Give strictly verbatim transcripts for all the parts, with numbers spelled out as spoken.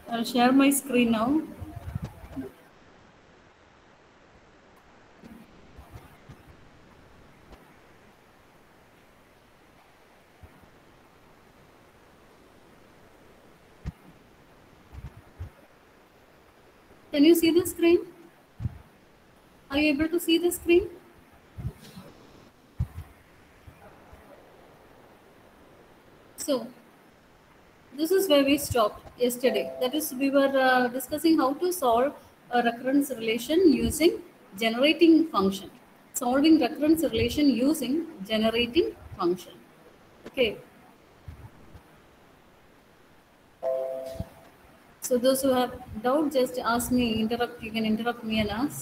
I'll share my screen now. Can you see the screen? Are you able to see the screen? So, this is where we stopped yesterday. That is, we were uh, discussing how to solve a recurrence relation using generating function. Solving recurrence relation using generating function. Okay. So those who have doubt, just ask me, interrupt, you can interrupt me and ask.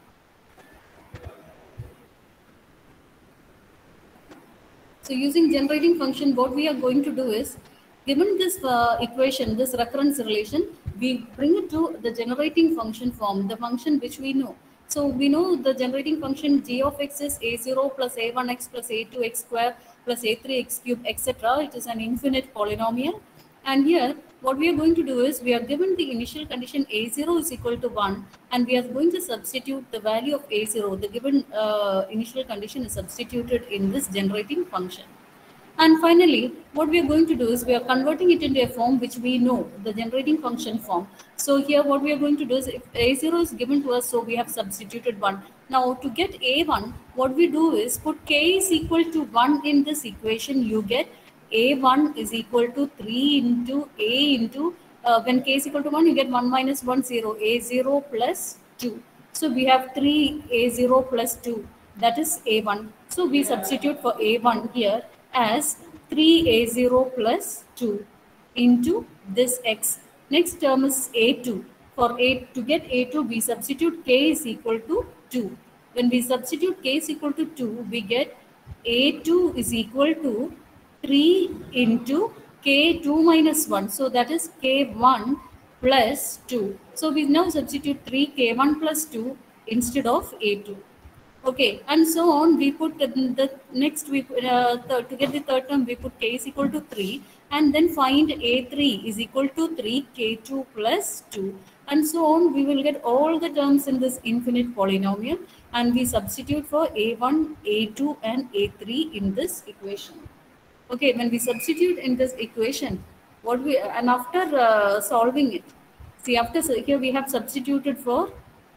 So using generating function, what we are going to do is, given this uh, equation, this recurrence relation, we bring it to the generating function form, the function which we know. So we know the generating function g of x is a zero plus a one x plus a two x square plus a three x cube, et cetera. It is an infinite polynomial. And here, what we are going to do is, we are given the initial condition a zero is equal to one, and we are going to substitute the value of a zero. The given uh, initial condition is substituted in this generating function. And finally, what we are going to do is, we are converting it into a form which we know, the generating function form. So here what we are going to do is, if a zero is given to us, so we have substituted one. Now to get a one, what we do is, put k is equal to one in this equation, you get a one is equal to three into a into, uh, when k is equal to one, you get one minus one, zero, a zero plus two. So we have three a zero plus two, that is a one. So we substitute for a one here as three a zero plus two into this x. Next term is a two. For a, to get a two, we substitute k is equal to two. When we substitute k is equal to two, we get a two is equal to three into k two minus one. So that is k one plus two. So we now substitute three k one plus two instead of a two. Okay, and so on. We put the, the next we uh, the, to get the third term, we put k is equal to three, and then find a three is equal to three k two plus two, and so on. We will get all the terms in this infinite polynomial, and we substitute for a one, a two, and a three in this equation. Okay, when we substitute in this equation, what we and after uh, solving it, see, after here we have substituted for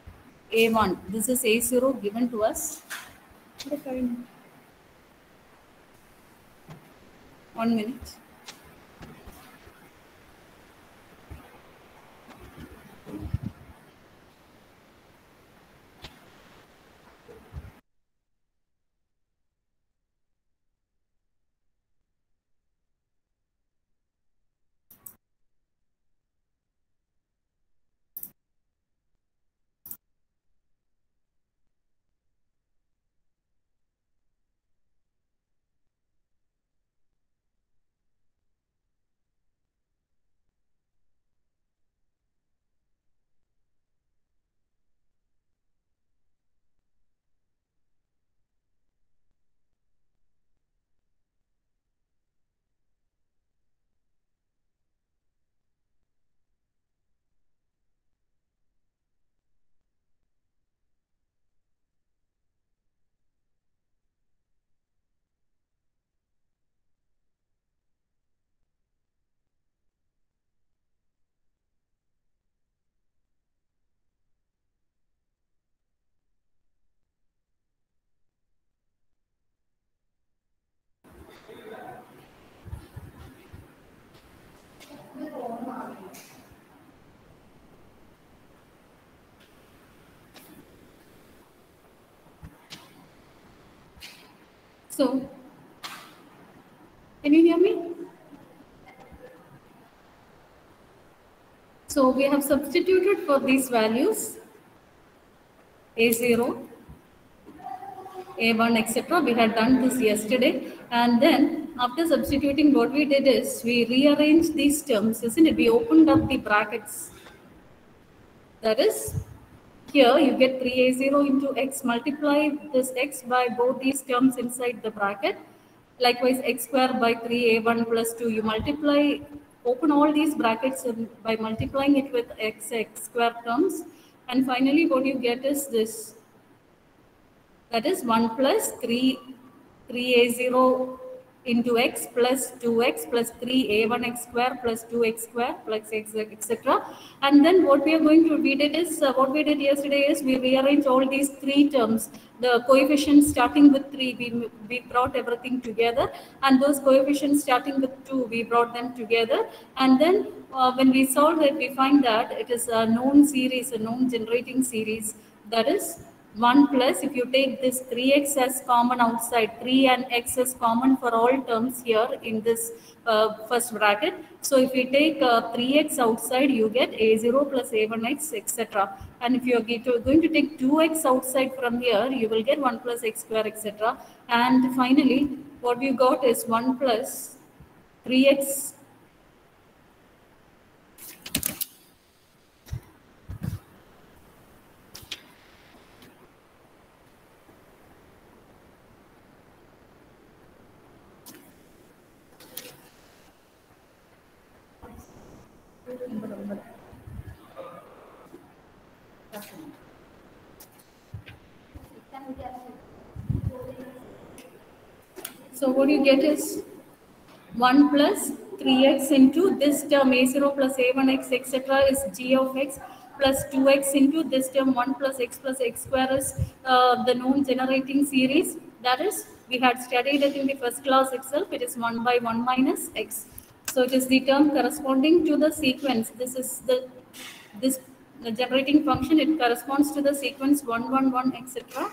a one. This is a zero given to us. One minute. So, can you hear me? So we have substituted for these values a zero, a one, et cetera. We had done this yesterday, and then after substituting, what we did is, we rearranged these terms, isn't it? We opened up the brackets. That is, here you get three a zero into x, multiply this x by both these terms inside the bracket. Likewise, x square by three a one plus two, you multiply open all these brackets by multiplying it with x, x square terms. And finally, what you get is this. That is one plus three, three a zero into x plus two x plus three a one x square plus two x square plus x, et cetera. And then what we are going to, we did is, uh, what we did yesterday is we rearrange all these three terms. The coefficients starting with three, we, we brought everything together. And those coefficients starting with two, we brought them together. And then uh, when we solve it, we find that it is a known series, a known generating series. That is one plus, if you take this three x as common outside, three and x is common for all terms here in this uh, first bracket. So if you take uh, three x outside, you get a zero plus a one x, et cetera. And if you are going to take two x outside from here, you will get one plus x square, et cetera. And finally, what you got is one plus three x So what you get is one plus three x into this term a zero plus a one x, et cetera is g of x, plus two x into this term one plus x plus x square is uh, the known generating series. That is, we had studied it in the first class itself. It is one by one minus x. So it is the term corresponding to the sequence. This is the this the generating function. It corresponds to the sequence one one one, et cetera.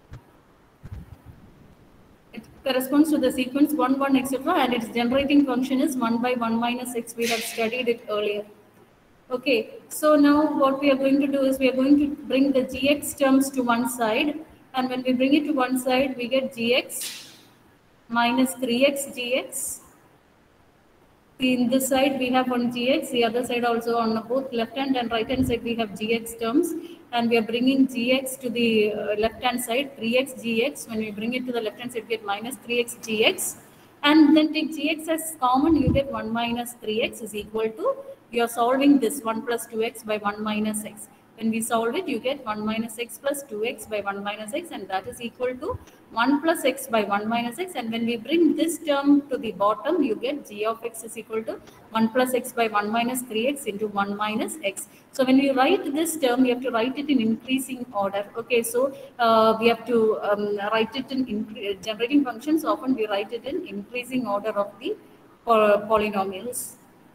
It corresponds to the sequence one one, et cetera. And its generating function is one by one minus x. We have studied it earlier. Okay, so now what we are going to do is we are going to bring the gx terms to one side. And when we bring it to one side, we get gx minus three x gx. In this side, we have one gx. The other side also, on both left hand and right hand side, we have gx terms. And we are bringing gx to the uh, left hand side, three x gx. When we bring it to the left hand side, we get minus three x gx. And then take gx as common, you get one minus three x is equal to, you are solving this one plus two x by one minus x. When we solve it, you get one minus x plus two x by one minus x, and that is equal to one plus x by one minus x. And when we bring this term to the bottom, you get g of x is equal to one plus x by one minus three x into one minus x. So when we write this term, we have to write it in increasing order. Okay, so uh, we have to um, write it in generating functions. Often we write it in increasing order of the uh, polynomials.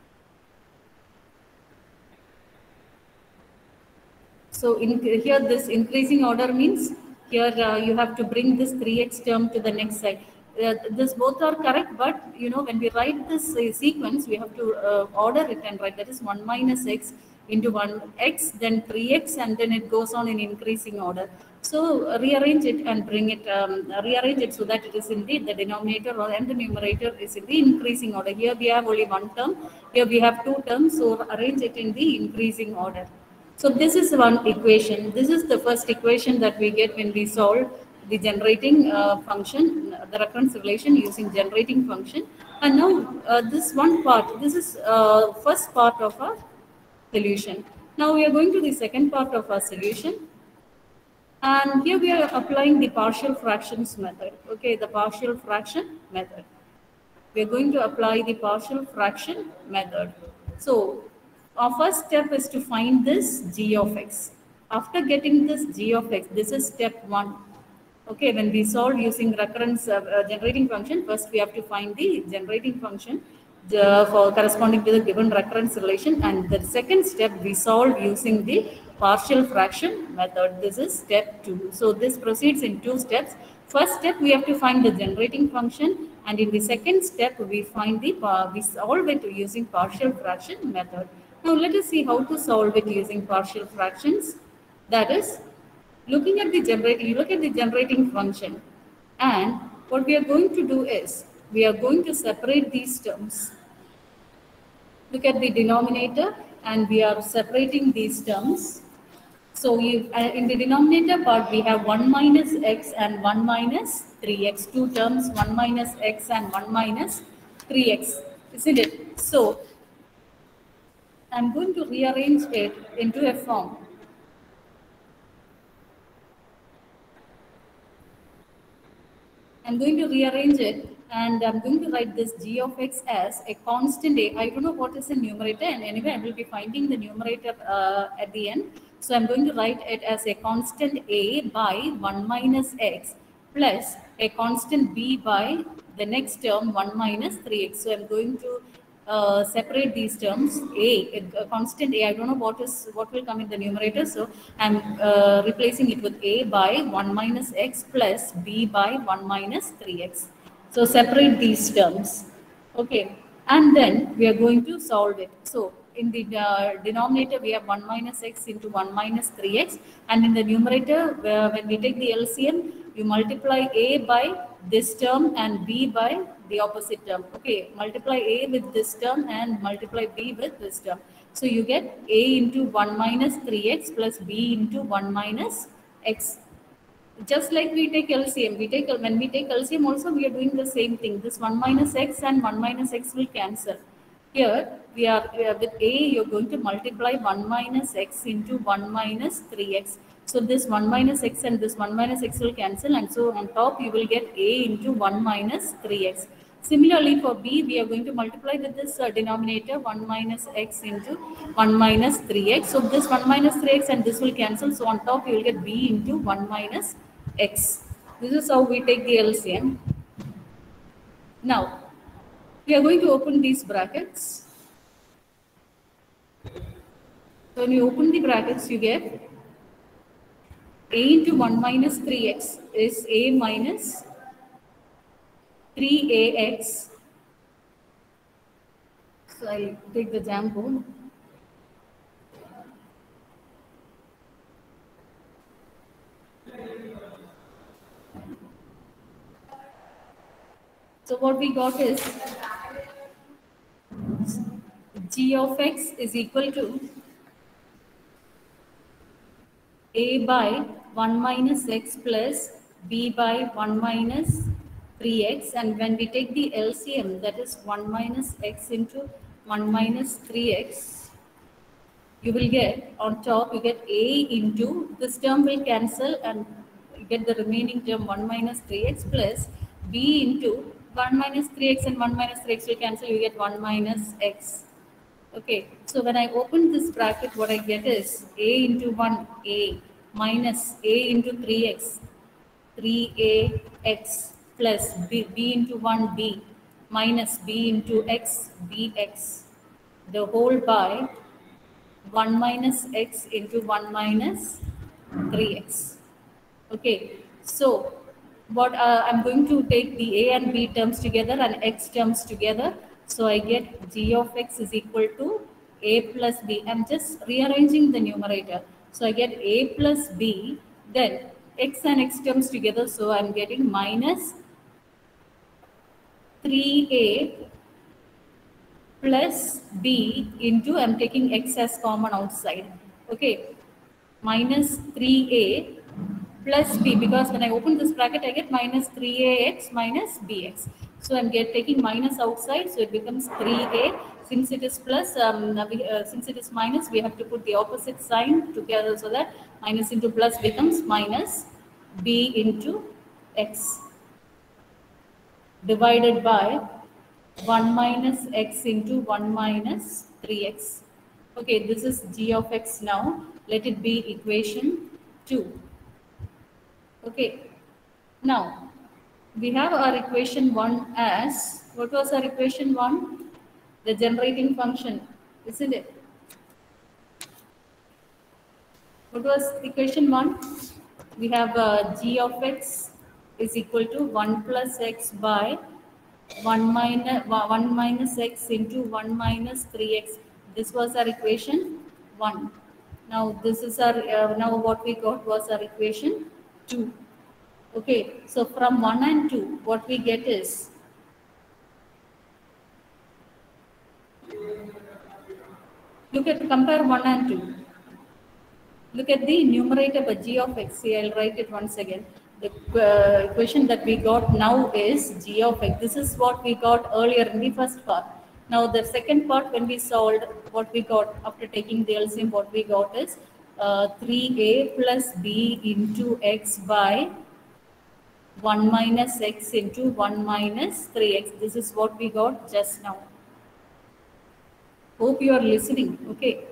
So in here, this increasing order means here uh, you have to bring this three x term to the next side. Uh, this both are correct, but you know, when we write this uh, sequence, we have to uh, order it and write that is one minus x into one x, then three x, and then it goes on in increasing order. So uh, rearrange it and bring it, um, rearrange it so that it is in the, the denominator or and the numerator is in the increasing order. Here we have only one term, here we have two terms, so arrange it in the increasing order. So this is one equation. This is the first equation that we get when we solve the generating uh, function, the recurrence relation using generating function. And now uh, this one part, this is uh, first part of our solution. Now we are going to the second part of our solution. And here we are applying the partial fractions method. Okay, the partial fraction method. We are going to apply the partial fraction method. So our first step is to find this g of x. After getting this g of x, this is step one. Okay, when we solve using recurrence uh, uh, generating function, first we have to find the generating function the, for corresponding to the given recurrence relation. And the second step, we solve using the partial fraction method. This is step two. So this proceeds in two steps. First step, we have to find the generating function. And in the second step, we find the, uh, we solve it using partial fraction method. Now let us see how to solve it using partial fractions. That is, looking at the generating, you look at the generating function, and what we are going to do is, we are going to separate these terms. Look at the denominator, and we are separating these terms. So you, uh, in the denominator part, we have one minus x and one minus three x, two terms, one minus x and one minus three x, isn't it? So I'm going to rearrange it into a form. I'm going to rearrange it and I'm going to write this g of x as a constant a. I don't know what is the numerator, and anyway I will be finding the numerator uh, at the end. So I'm going to write it as a constant a by one minus x plus a constant b by the next term one minus three x. So I'm going to uh, separate these terms. A, a constant a, I don't know what is what will come in the numerator, so I'm uh, replacing it with a by one minus x plus b by one minus three x. So separate these terms. Okay, and then we are going to solve it. So in the uh, denominator we have one minus x into one minus three x, and in the numerator uh, when we take the L C M, you multiply a by this term and b by the opposite term. Okay, multiply a with this term and multiply b with this term. So you get a into one minus three x plus b into one minus x. Just like we take L C M, we take when we take L C M also we are doing the same thing. This one minus x and one minus x will cancel. Here we are uh, with a, you're going to multiply one minus x into one minus three x. So this one minus x and this one minus x will cancel, and so on top you will get a into one minus three x. Similarly for b, we are going to multiply with this uh, denominator one minus x into one minus three x. So this one minus three x and this will cancel. So on top you will get b into one minus x. This is how we take the L C M. Now we are going to open these brackets. So when you open the brackets, you get a into one minus three x is a minus three a x. So I'll take the jam board. So what we got is g of x is equal to a by one minus x plus b by one minus three x, and when we take the L C M, that is one minus x into one minus three x, you will get on top you get a into this term will cancel and you get the remaining term one minus three x plus b into one minus three x and one minus three x will cancel, you get one minus x. Okay, so when I open this bracket, what I get is a into one a minus a into three x, three a x plus b, b into one b minus b into x bx, the whole by one minus x into one minus three x. Okay, so what uh, I'm going to take the a and b terms together and x terms together. So I get g of x is equal to a plus b. I'm just rearranging the numerator. So I get a plus b, then x and x terms together. So I'm getting minus three a plus b into, I'm taking x as common outside. Okay, minus three a plus b, because when I open this bracket I get minus three a x minus bx. So I'm get taking minus outside, so it becomes three a. Since it is plus, um, we, uh, since it is minus, we have to put the opposite sign together so that minus into plus becomes minus b into x divided by one minus x into one minus three x. Okay, this is g of x now. Let it be equation two. Okay, now we have our equation one as, what was our equation one? The generating function, isn't it? What was equation one? We have uh, g of x is equal to one plus x by one minus one minus x into one minus three x. This was our equation one. Now this is our uh, now what we got was our equation two. Okay, so from one and two, what we get is look at compare one and two. Look at the numerator by g of x. See, I'll write it once again. The uh, equation that we got now is g of x. This is what we got earlier in the first part. Now the second part, when we solved, what we got after taking the L C M, what we got is uh, three a plus b into x by one minus x into one minus three x. This is what we got just now. Hope you are listening. Okay.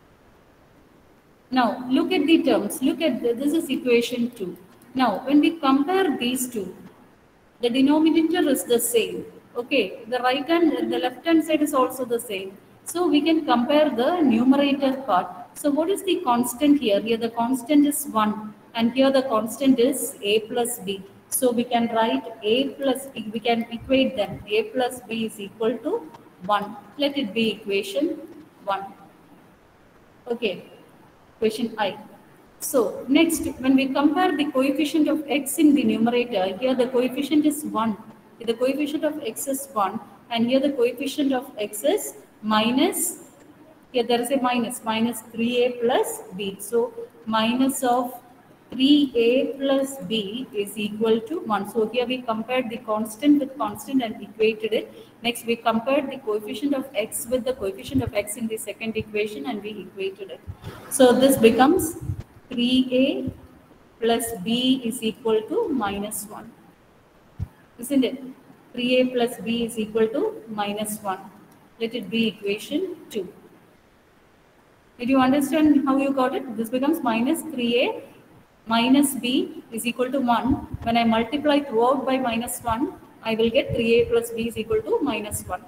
Now look at the terms. Look at the, this is equation two. Now when we compare these two, the denominator is the same. Okay, the right hand, the left hand side is also the same. So we can compare the numerator part. So what is the constant here? Here the constant is one, and here the constant is a plus b. So we can write a plus b, we can equate them. A plus b is equal to one. Let it be equation one. Okay, equation I. So next, when we compare the coefficient of x in the numerator, here the coefficient is one. The coefficient of x is one, and here the coefficient of x is minus, here there is a minus, minus three a plus b. So minus of three a plus b is equal to one. So here we compared the constant with constant and equated it. Next we compared the coefficient of x with the coefficient of x in the second equation and we equated it. So this becomes three a plus b is equal to minus one. Isn't it? three a plus b is equal to minus one. Let it be equation two. Did you understand how you got it? This becomes minus three a minus b is equal to one. When I multiply throughout by minus one, I will get three a plus b is equal to minus one.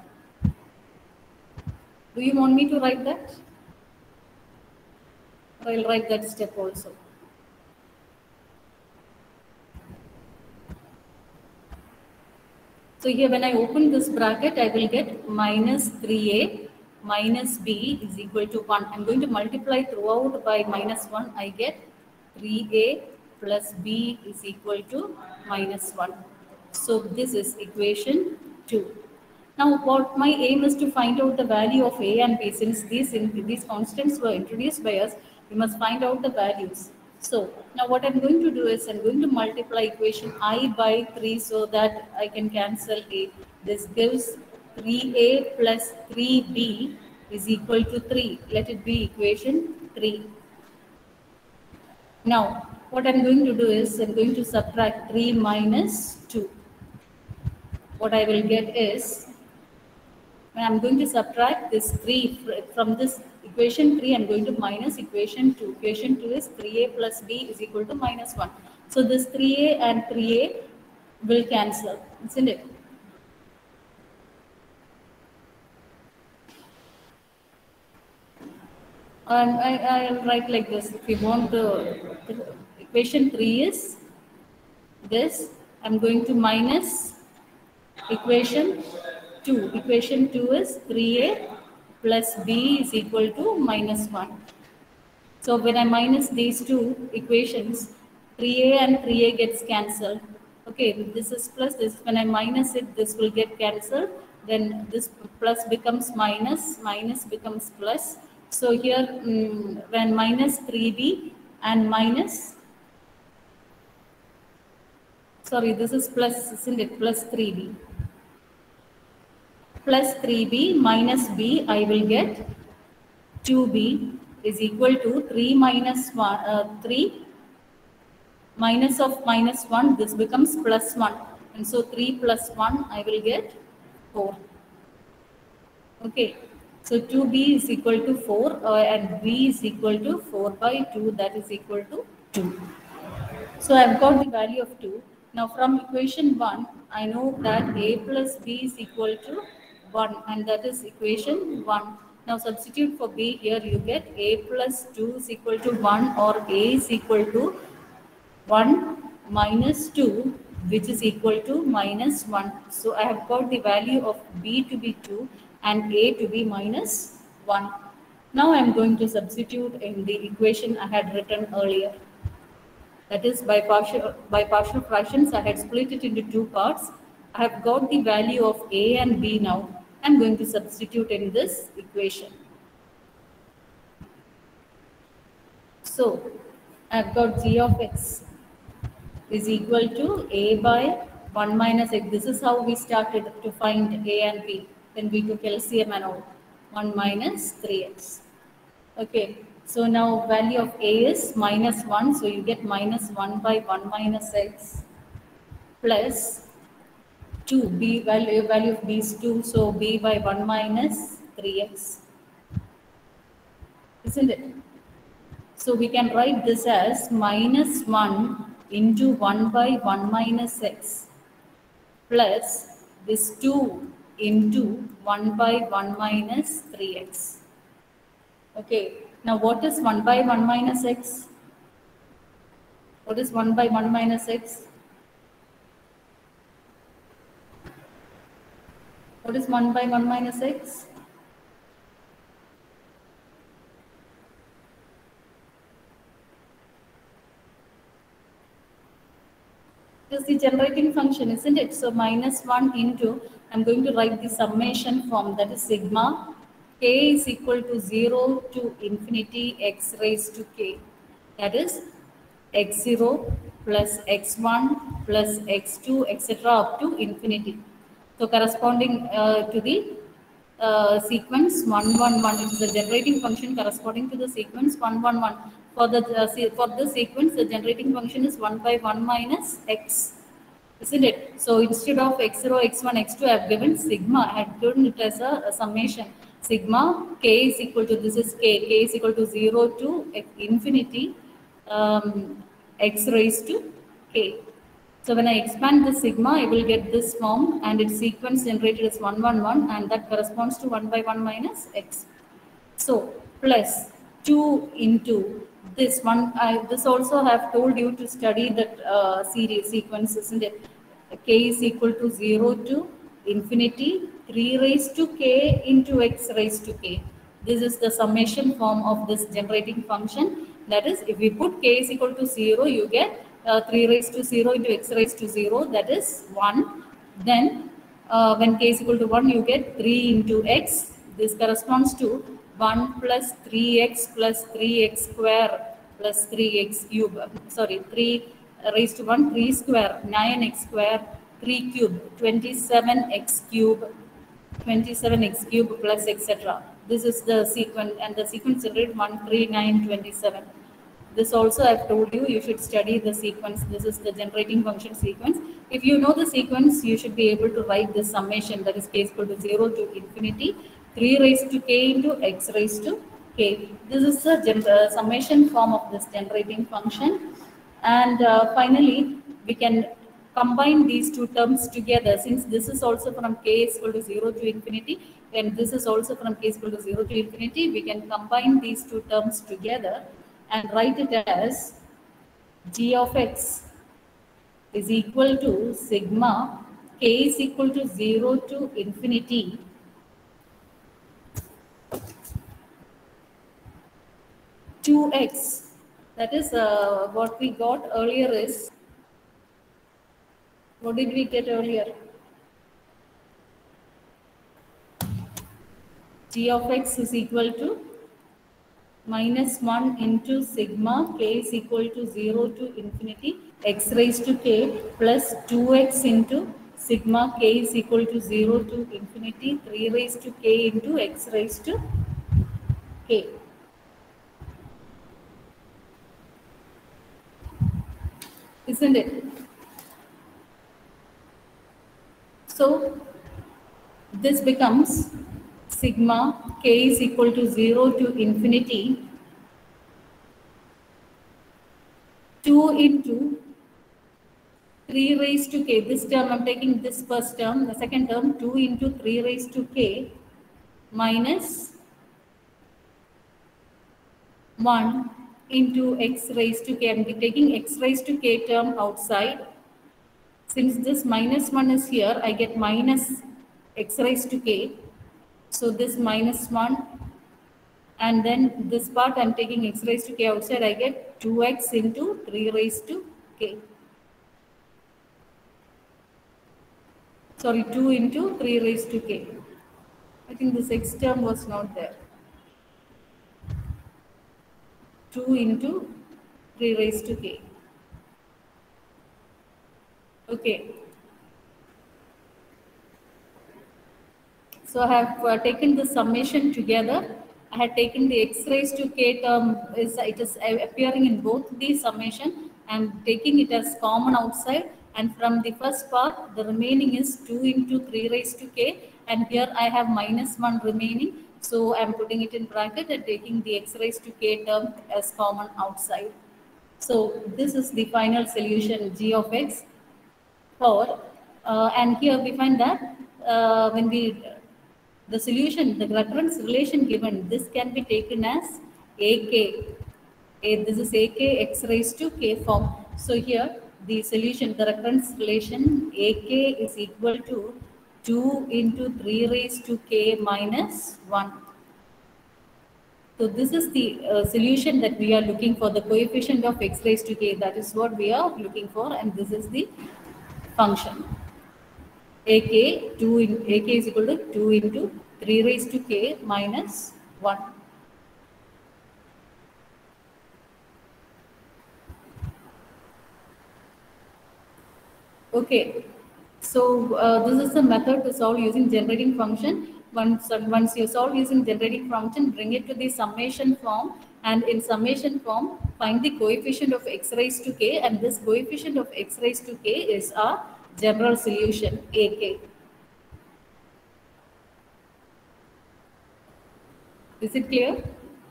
Do you want me to write that? I will write that step also. So here when I open this bracket, I will get minus three a minus b is equal to one. I'm going to multiply throughout by minus one. I get three a plus b is equal to minus one. So this is equation two. Now what my aim is to find out the value of a and b. Since these, these constants were introduced by us, we must find out the values. So now what I'm going to do is I'm going to multiply equation I by three so that I can cancel a. This gives three a plus three b is equal to three. Let it be equation three. Now what I'm going to do is I'm going to subtract three minus two. What I will get is, when I'm going to subtract this three from this equation three, I'm going to minus equation two. Equation two is three a plus b is equal to minus one. So this three a and three a will cancel, isn't it? And I, I'll write like this. If you want the, the equation three is this, I'm going to minus equation two. Equation two is three a plus b is equal to minus one. So when I minus these two equations, three a and three a gets cancelled. Okay, this is plus this. When I minus it, this will get cancelled. Then this plus becomes minus, minus becomes plus. So here, um, when minus three b and minus, sorry, this is plus, isn't it? Plus three b. Plus three b minus b, I will get two b is equal to three minus one, uh, three minus of minus one, this becomes plus one. And so three plus one, I will get four. Okay, so two b is equal to four uh, and b is equal to four by two, that is equal to two. So I've got the value of two. Now from equation one, I know that a plus b is equal to one, and that is equation one. Now substitute for b here, you get a plus two is equal to one, or a is equal to one minus two, which is equal to minus one. So I have got the value of b to be two and a to be minus one. Now I am going to substitute in the equation I had written earlier. That is, by partial, by partial fractions, I had split it into two parts. I have got the value of a and b now. I am going to substitute in this equation. So, I have got g of x is equal to a by one minus x. This is how we started to find a and b. Then we took L C M and all. one minus three x. Okay, so now value of A is minus one, so you get minus one by one minus x plus two, B value, value of B is two, so B by one minus three x, isn't it? So we can write this as minus one into one by one minus x plus this two into one by one minus three x. Okay, now what is one by one minus x? What is one by one minus x? What is one by one minus x? It is the generating function, isn't it? So minus one into, I'm going to write the summation form, that is sigma k is equal to zero to infinity x raised to k. That is x zero plus x one plus x two, et cetera up to infinity. So corresponding uh, to the uh, sequence one one one, it is the generating function corresponding to the sequence one one one. For the uh, for the sequence, the generating function is one by one minus x, isn't it? So instead of x zero, x one, x two, I have given sigma. I have given it as a, a summation. Sigma k is equal to, this is k, k is equal to zero to infinity um, x raised to k. So when I expand the sigma, I will get this form, and its sequence generated is one one one, and that corresponds to one by one minus x. So plus two into this one. I, this also have told you to study that uh, series sequence, isn't it? K is equal to zero to infinity, three raised to k into x raised to k. This is the summation form of this generating function. That is, if we put k is equal to zero, you get uh, three raised to zero into x raised to zero, that is one. Then uh, when k is equal to one, you get three into x. This corresponds to one plus three x plus three x square plus three x cube. Sorry, three raised to one, three square, nine x square, three cube, twenty-seven x cube, twenty-seven x cube plus et cetera. This is the sequence, and the sequence generated one, three, nine, twenty-seven. This also I've told you, you should study the sequence. This is the generating function sequence. If you know the sequence, you should be able to write this summation, that is k is equal to zero to infinity, three raised to k into x raised to k. This is the uh, summation form of this generating function. And uh, finally, we can combine these two terms together, since this is also from k is equal to zero to infinity, and this is also from k is equal to zero to infinity. We can combine these two terms together and write it as g of x is equal to sigma k is equal to zero to infinity two x. That is uh, what we got earlier is, what did we get earlier? G of x is equal to minus one into sigma k is equal to zero to infinity x raised to k plus two x into sigma k is equal to zero to infinity three raised to k into x raised to k. Isn't it? So this becomes sigma k is equal to zero to infinity two into three raised to k. This term, I'm taking this first term, the second term, two into three raised to k minus one into x raised to k. I'm taking x raised to k term outside. Since this minus one is here, I get minus x raised to k. So this minus one, and then this part I'm taking x raised to k outside, I get two x into three raised to k. Sorry, two into three raised to k. I think this x term was not there. two into three raised to k. Okay. So I have uh, taken the summation together. I had taken the x raised to k term, is it is appearing in both the summation, and taking it as common outside, and from the first part the remaining is two into three raised to k, and here I have minus one remaining, so I am putting it in bracket and taking the x raised to k term as common outside. So this is the final solution g of x for, uh, and here we find that uh, when we the solution, the recurrence relation given, this can be taken as ak. A, this is ak x raised to k form. So here the solution, the recurrence relation ak is equal to two into three raised to k minus one. So this is the uh, solution that we are looking for, the coefficient of x raised to k. That is what we are looking for, and this is the function. Ak two in ak is equal to two into three raised to k minus one. Okay, so uh, this is the method to solve using generating function. Once, uh, once you solve using generating function, bring it to the summation form, and in summation form, find the coefficient of x raised to k, and this coefficient of x raised to k is our general solution, ak. Is it clear?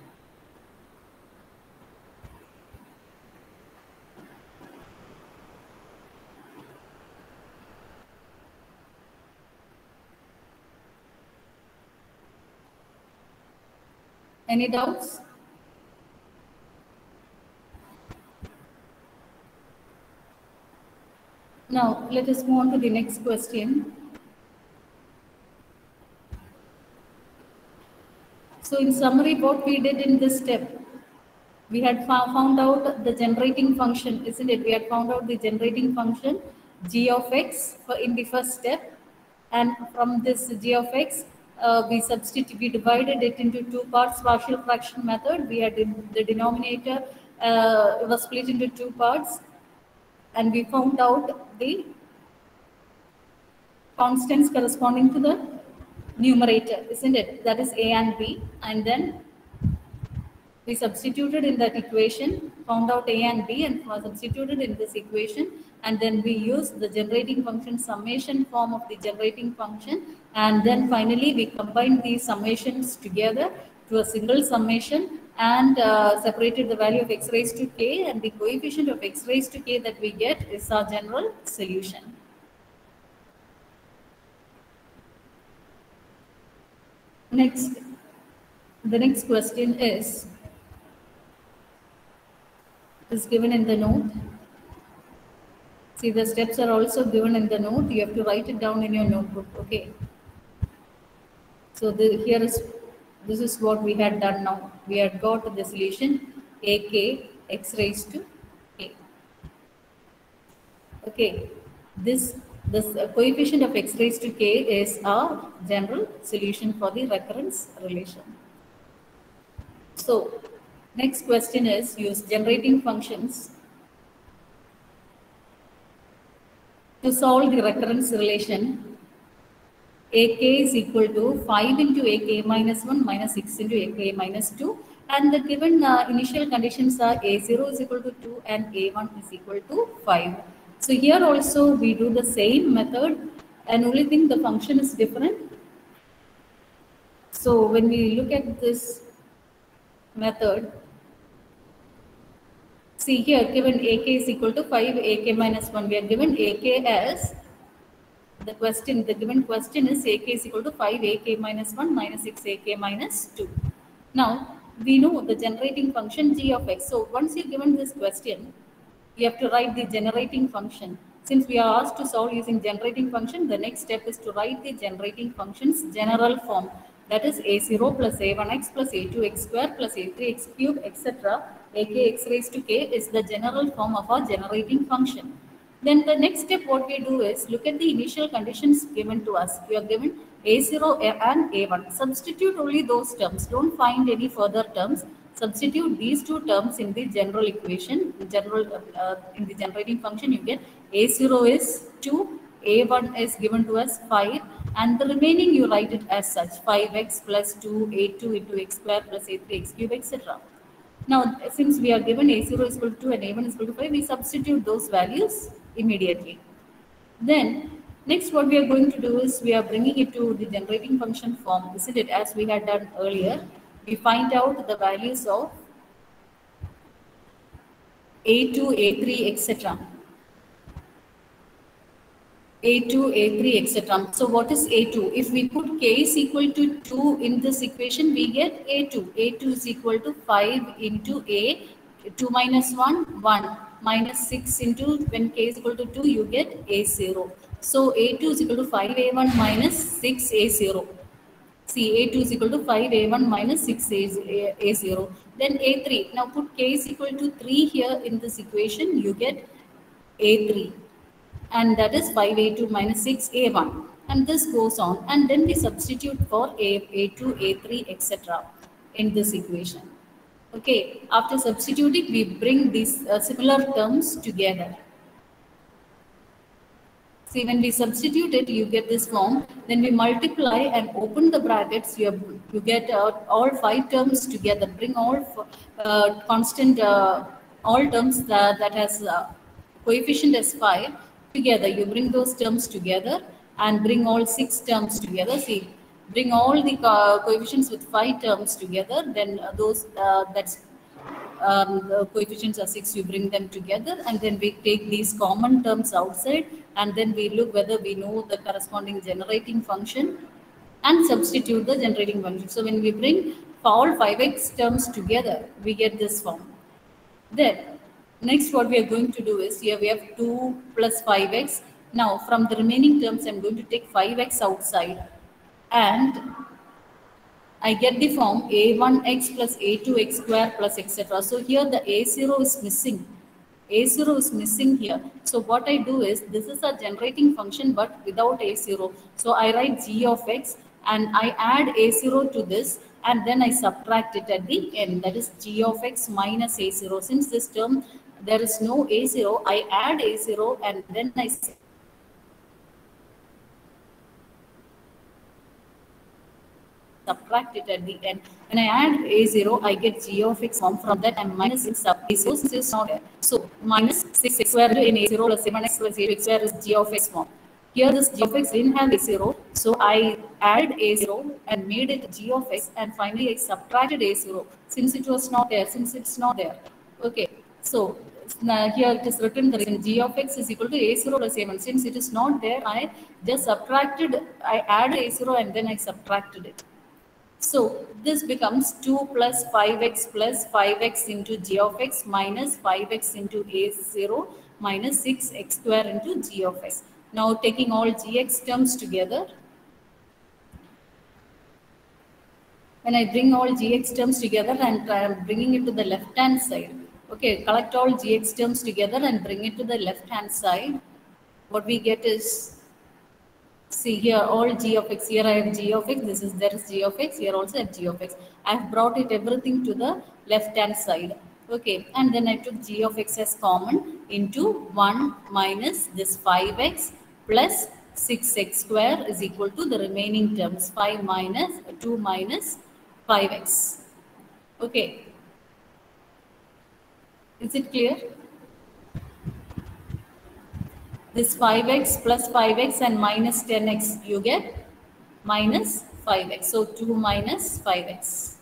Any doubts? Now, let us move on to the next question. So, in summary, what we did in this step, we had found out the generating function, isn't it? We had found out the generating function g of x for in the first step, and from this g of x, uh, we substitute, we divided it into two parts, partial fraction method. We had in the denominator uh, was split into two parts, and we found out the constants corresponding to the numerator, isn't it? That is a and b, and then we substituted in that equation, found out a and b, and substituted in this equation, and then we used the generating function summation form of the generating function, and then finally we combined these summations together to a single summation, and uh, separated the value of x raised to k, and the coefficient of x raised to k that we get is our general solution. Next, the next question is is given in the note. See, the steps are also given in the note. You have to write it down in your notebook. Okay. So the, here is this is what we had done now. We had got the solution ak x raised to k. Okay. This this uh, coefficient of x raised to k is our general solution for the recurrence relation. So next question is use generating functions to solve the recurrence relation. Ak is equal to five into ak minus one minus six into ak minus two, and the given uh, initial conditions are a zero is equal to two and a one is equal to five. So here also we do the same method, and only thing the function is different. So when we look at this method, see here given ak is equal to five, ak minus one, we are given ak as the question, the given question is ak is equal to five, ak minus one minus six, ak minus two. Now we know the generating function g of x. So once you given this question, you have to write the generating function. Since we are asked to solve using generating function, the next step is to write the generating function's general form. That is a zero plus a one x plus a two x square plus a three x cube, et cetera. Ak x raised to k is the general form of our generating function. Then the next step what we do is look at the initial conditions given to us. We are given a zero and a one. Substitute only those terms. Don't find any further terms. Substitute these two terms in the general equation. General uh, in the generating function, you get a zero is two, A one is given to us five, and the remaining you write it as such, five x plus two, A two into x square plus A three x cube, et cetera. Now, since we are given A zero is equal to two and A one is equal to five, we substitute those values immediately. Then, next what we are going to do is we are bringing it to the generating function form, isn't it? As we had done earlier, we find out the values of A two, A three, et cetera. A two, A three, et cetera. So what is A two? If we put k is equal to two in this equation, we get A two. A two is equal to five into A, two minus one, one, minus six into, when k is equal to two, you get A zero. So A two is equal to five A one minus six A zero. See, A two is equal to five A one minus six A zero. Then A three. Now put k is equal to three here in this equation, you get A three. And that is five A two minus six A one. And this goes on. And then we substitute for A, A2, A three, et cetera in this equation. Okay, after substituting, we bring these uh, similar terms together. See, when we substitute it, you get this form. Then we multiply and open the brackets. You, have, you get uh, all five terms together. Bring all uh, constant, uh, all terms that, that has uh, coefficient as five together. You bring those terms together and bring all six terms together. See, bring all the uh, coefficients with five terms together. Then uh, those uh, that's Um, the coefficients are six, you bring them together, and then we take these common terms outside, and then we look whether we know the corresponding generating function and substitute the generating function. So when we bring all five x terms together, we get this form. Then next what we are going to do is, here we have two plus five x. Now from the remaining terms, I'm going to take five x outside, and I get the form A one x plus A two x square plus et cetera. So here the A zero is missing. A zero is missing here. So what I do is, this is a generating function but without A zero. So I write g of x and I add A zero to this, and then I subtract it at the end. That is g of x minus A zero. Since this term there is no A zero, I add A zero and then I subtract it at the end. When I add A zero, I get g of x form. From that, I'm minus six sub A zero since it's not there. So minus six x square in A zero plus seven x plus eight x square is g of x form. Here this g of x didn't have A zero, so I added A zero and made it g of x, and finally I subtracted A zero since it was not there, since it's not there. Okay, so now here it is written that g of x is equal to A zero plus A one. Since it is not there, I just subtracted, I added A zero and then I subtracted it. So this becomes two plus five x plus five x into g of x minus five x into A zero minus six x square into g of x. Now taking all gx terms together, when I bring all gx terms together and I am bringing it to the left hand side, okay, collect all gx terms together and bring it to the left hand side, what we get is, see here all g of x, here I have g of x, this is there is g of x, here also I have g of x. I have brought it everything to the left hand side. Okay, and then I took g of x as common into one minus this five x plus six x square is equal to the remaining terms, five minus two minus five x. Okay, is it clear? This five x plus five x and minus ten x, you get minus five x. So two minus five x.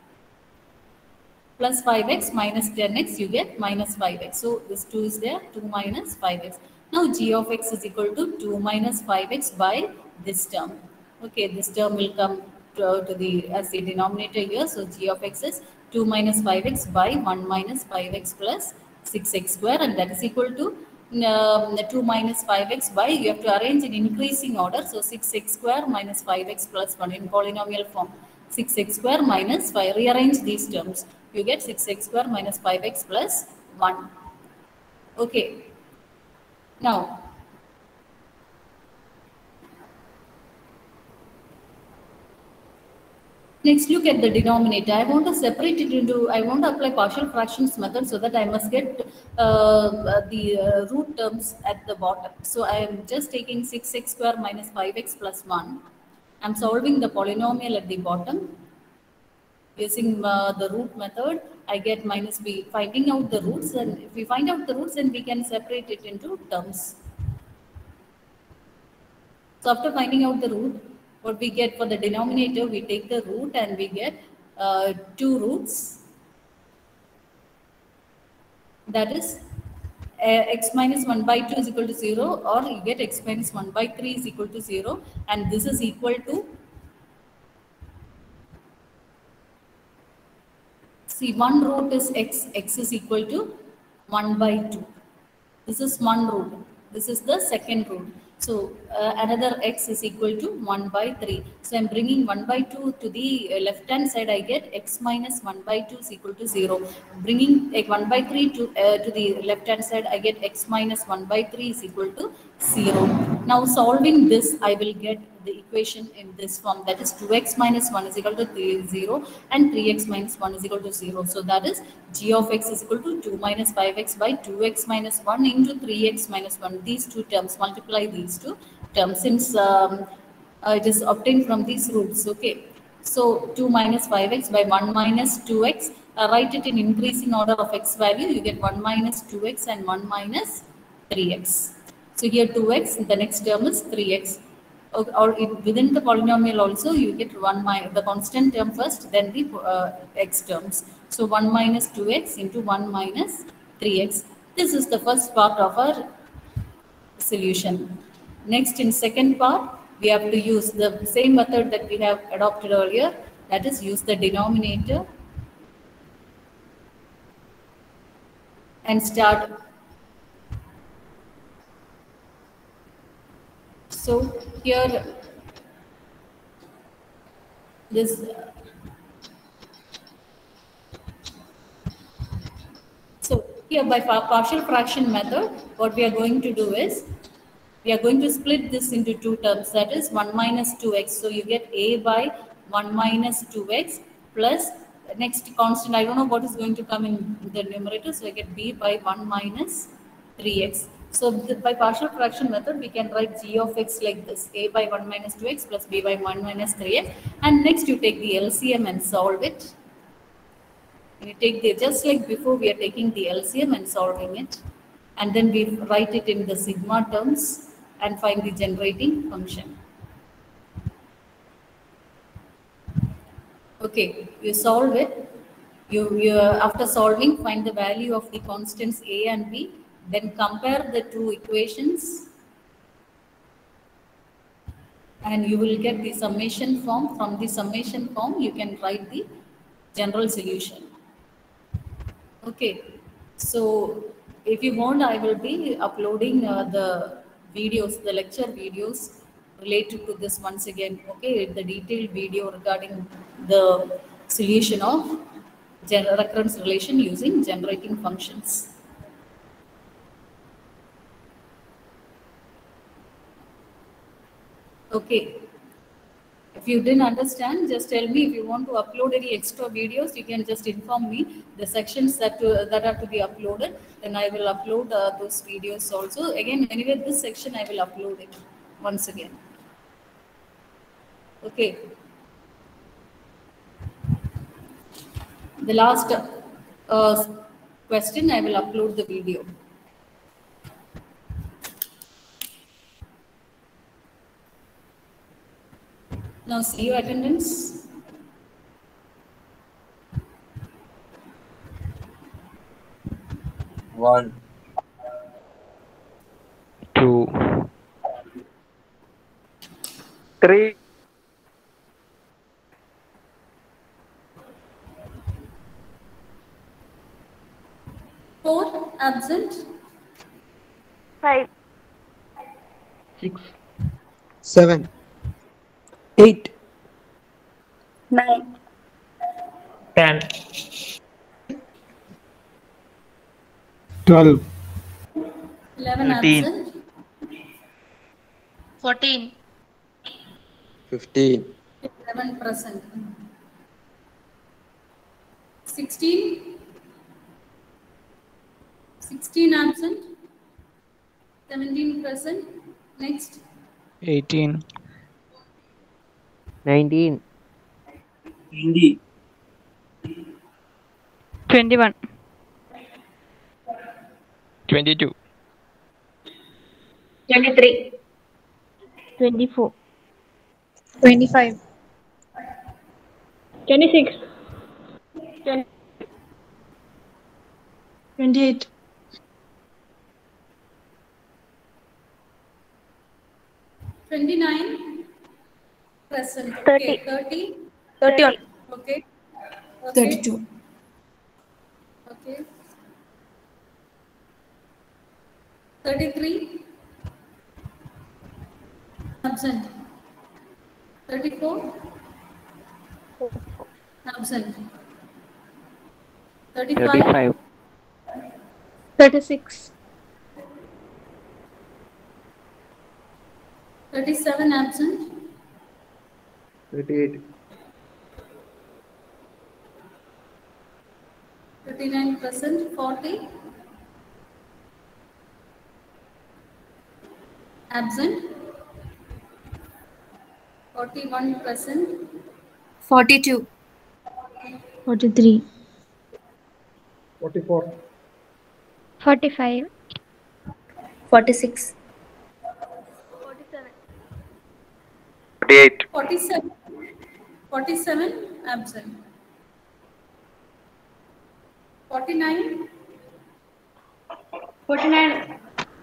Plus five x minus ten x, you get minus five x. So this two is there, two minus five x. Now g of x is equal to two minus five x by this term. Okay, this term will come to, to the as the denominator here. So g of x is two minus five x by one minus five x plus six x square, and that is equal to Um, two minus five x by, you have to arrange in increasing order. So six x square minus five x plus one in polynomial form. six x square minus five, rearrange these terms. You get six x square minus five x plus one. Okay. Now, Next, look at the denominator. I want to separate it into, I want to apply partial fractions method so that I must get uh, the uh, root terms at the bottom. So I am just taking six x square minus five x plus one. I'm solving the polynomial at the bottom. Using uh, the root method, I get minus b, finding out the roots, and if we find out the roots, then we can separate it into terms. So after finding out the root, what we get for the denominator, we take the root and we get uh, two roots. That is uh, x minus one by two is equal to zero, or you get x minus one by three is equal to zero, and this is equal to, see, one root is x, x is equal to one by two. This is one root. This is the second root. So uh, another x is equal to one by three. So I'm bringing one by two to the left hand side. I get x minus one by two is equal to zero. Bringing like one by three to, uh, to the left hand side, I get x minus one by three is equal to zero. Now solving this, I will get the equation in this form, that is two x minus one is equal to three, zero, and three x minus one is equal to zero. So that is g of x is equal to two minus five x by two x minus one into three x minus one. These two terms, multiply these two terms since um, uh, it is obtained from these roots. Okay, so two minus five x by one minus two x, uh, write it in increasing order of x value. You get one minus two x and one minus three x. So here two x, the next term is three x. Or, or in, within the polynomial also you get one minus the constant term first, then the uh, x terms. So one minus two x into one minus three x. This is the first part of our solution. Next, in second part, we have to use the same method that we have adopted earlier, that is use the denominator and start. So here this so here by partial fraction method, what we are going to do is we are going to split this into two terms, that is one minus two x. So you get a by one minus two x plus next constant, I don't know what is going to come in the numerator, so I get b by one minus three x. So the, by partial fraction method, we can write g of x like this, a by one minus two x plus b by one minus three x. And next you take the L C M and solve it. You take the, just like before, we are taking the L C M and solving it. And then we write it in the sigma terms and find the generating function. Okay, you solve it. You, you after solving, find the value of the constants a and b. Then compare the two equations and you will get the summation form. From the summation form, you can write the general solution. Okay, so if you want, I will be uploading uh, the videos, the lecture videos related to this once again. Okay, the detailed video regarding the solution of recurrence relation using generating functions. Okay, if you didn't understand, just tell me. If you want to upload any extra videos, you can just inform me the sections that to, that are to be uploaded. Then I will upload uh, those videos also. Again, anyway, this section I will upload it once again. Okay. The last uh, question, I will upload the video. Now see your attendance. One. Two. Three. Four absent. Five. Six. Seven. Eight. Nine. Ten. Twelve. Eleven Thirteen. absent. Fourteen. Fifteen. Eleven present. sixteen, sixteen absent, seventeen present. Next, eighteen, nineteen, twenty, twenty-one, twenty-two, twenty-three, twenty-four, twenty-five, twenty-six, twenty-eight, twenty-nine present. thirty. Okay, thirty. thirty-one, Okay. Okay. thirty-two, Okay. thirty-three. Absent. thirty-four. Absent. thirty-five. thirty-five, thirty-six, thirty-seven absent. thirty-eight, thirty-nine present. forty. Absent. forty-one present. forty-two, forty-three, forty-four, forty-five, forty-six, forty-eight, forty-seven. forty-seven absent. forty-nine. forty-nine,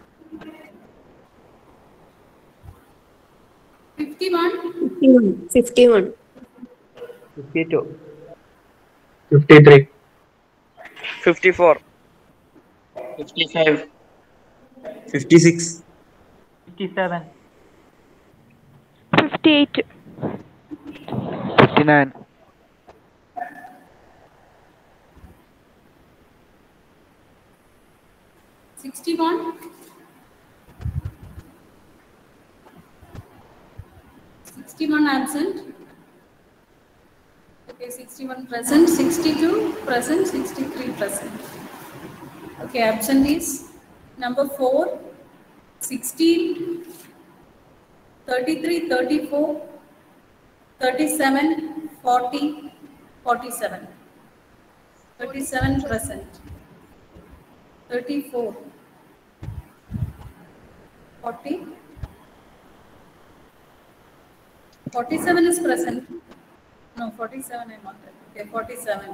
fifty-one. fifty-one, fifty-one, fifty-two, fifty-three, fifty-four, fifty-five, fifty-six, fifty-seven, fifty-eight, fifty-nine, sixty-one. sixty-one absent. Okay, sixty-one present. sixty-two present. sixty-three present. Okay, absent is number four, sixteen, thirty-three, thirty-four, thirty-seven, forty, forty-seven. thirty-seven present. thirty-four, forty. forty-seven is present. No, forty-seven I'm not there. Okay, forty-seven.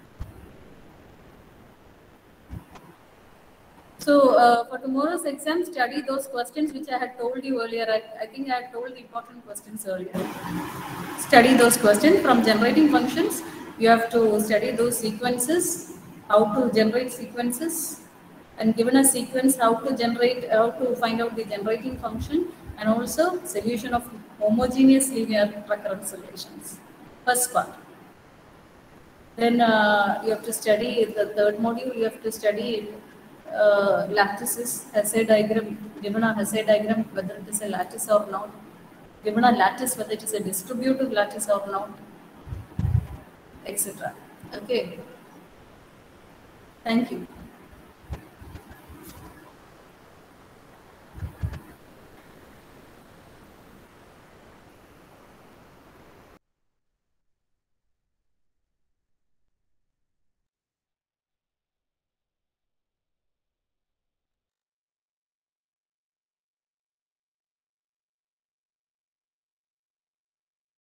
So uh, for tomorrow's exam, study those questions which I had told you earlier. I, I think I had told the important questions earlier. Study those questions from generating functions. You have to study those sequences, how to generate sequences, and given a sequence, how to generate, how to find out the generating function, and also solution of homogeneous linear recurrence relations. First part. Then uh, you have to study the third module. You have to study uh, lattices, Heisei diagram. Given a Heisei diagram, whether it is a lattice or not. Given a lattice, whether it is a distributive lattice or not, et cetera. Okay. Thank you.